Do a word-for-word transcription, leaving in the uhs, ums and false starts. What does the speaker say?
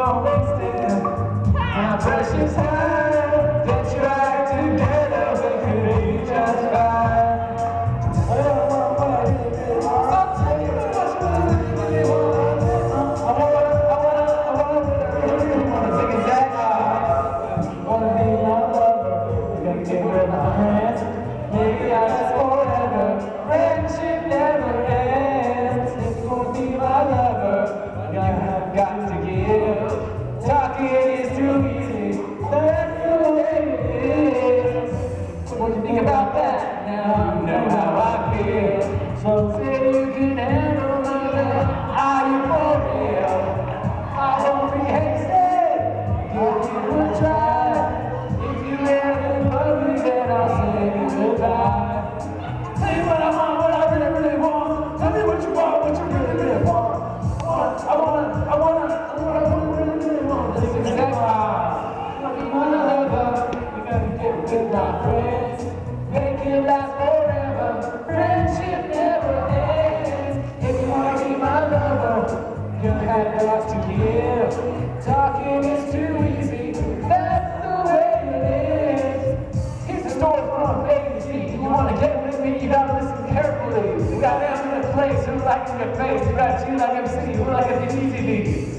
won't waste it. My precious time, get you right together, we could be just fine. I don't want what I really, really want. I'll tell you what you really, really want. I wanna, I wanna, I wanna, I really, really wanna take it back. Wanna be my lover, we gotta get rid of my hands. Maybe I just forever, friendship never ends. If you wanna be my lover, you have got to give. Talking is too easy, that's the way it is. So what do you think about that? Now you know how I feel. So say you can handle my love, are you for real? I won't be hasty, give you a try. If you ever love me, then I'll say goodbye. Tell you what I want, what I really, really want. Tell me what you want, what you really, really want. I wanna, I wanna, I wanna, I wanna, really, really want. This is exactly why. I wanna be my lover. You gotta get with my friends. Make it last forever. Friendship never ends. If you wanna be my lover, you have got to give. Talking is too easy. That's the way it is. Here's the story from A to Z. You wanna get with me, you gotta listen carefully. We got them in a place who like your face. We got you like M C, who like a D V D.